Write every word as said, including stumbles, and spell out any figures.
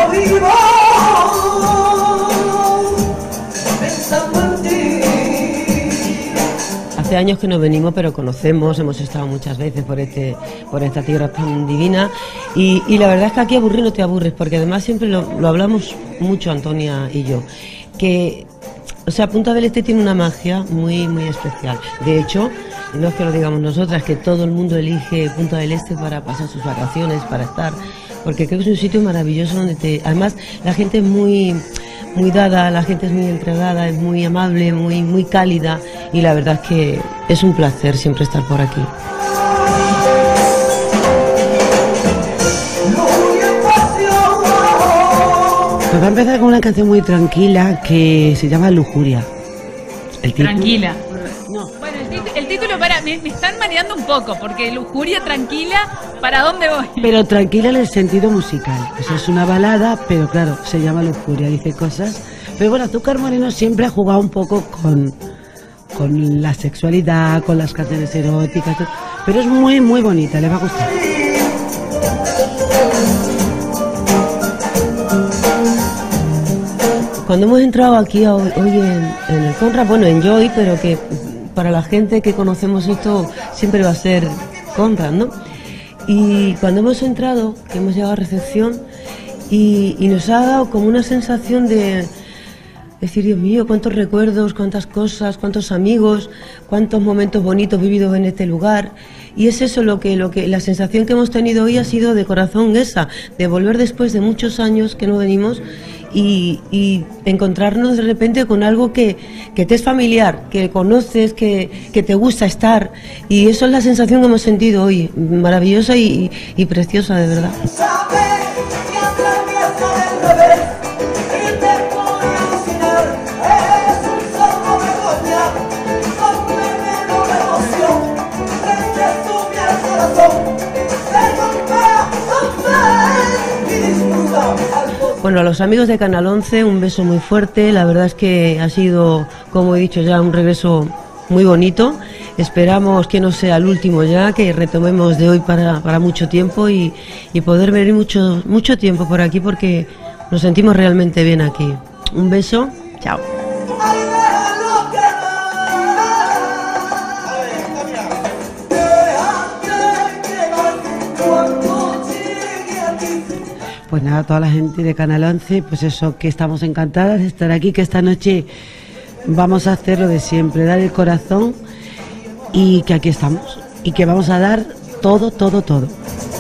vivo pensando en ti. Hace años que no venimos, pero conocemos, hemos estado muchas veces por este, por esta tierra tan divina y, y la verdad es que aquí aburrir no te aburres, porque además siempre lo, lo hablamos mucho Antonia y yo, que, o sea, Punta del Este tiene una magia muy, muy especial. De hecho, no es que lo digamos nosotras, que todo el mundo elige Punta del Este para pasar sus vacaciones, para estar, porque creo que es un sitio maravilloso donde te, además la gente es muy muy dada, la gente es muy entregada, es muy amable, muy, muy cálida y la verdad es que es un placer siempre estar por aquí. Pues va a empezar con una canción muy tranquila que se llama Lujuria. El tranquila. No. Bueno, el, el título para me, me están mareando un poco porque Lujuria tranquila, ¿para dónde voy? Pero tranquila en el sentido musical. O sea, es una balada, pero claro, se llama Lujuria, dice cosas. Pero bueno, Azúcar Moreno siempre ha jugado un poco con, con la sexualidad, con las canciones eróticas, pero es muy, muy bonita, le va a gustar. Cuando hemos entrado aquí hoy, hoy en, en el Conrad, bueno, en Joy, pero que para la gente que conocemos esto siempre va a ser Conrad, ¿no? Y cuando hemos entrado, que hemos llegado a recepción, y, y nos ha dado como una sensación de decir, Dios mío, cuántos recuerdos, cuántas cosas, cuántos amigos, cuántos momentos bonitos vividos en este lugar. Y es eso lo que, lo que, la sensación que hemos tenido hoy ha sido de corazón esa, de volver después de muchos años que no venimos y, y encontrarnos de repente con algo que, que te es familiar, que conoces, que, que te gusta estar. Y eso es la sensación que hemos sentido hoy, maravillosa y, y, y preciosa, de verdad. Bueno, a los amigos de Canal once un beso muy fuerte, la verdad es que ha sido, como he dicho ya, un regreso muy bonito. Esperamos que no sea el último ya, que retomemos de hoy para, para mucho tiempo y, y poder venir mucho, mucho tiempo por aquí porque nos sentimos realmente bien aquí. Un beso, chao. Pues nada, toda la gente de Canal once, pues eso, que estamos encantadas de estar aquí, que esta noche vamos a hacer lo de siempre, dar el corazón y que aquí estamos y que vamos a dar todo, todo, todo.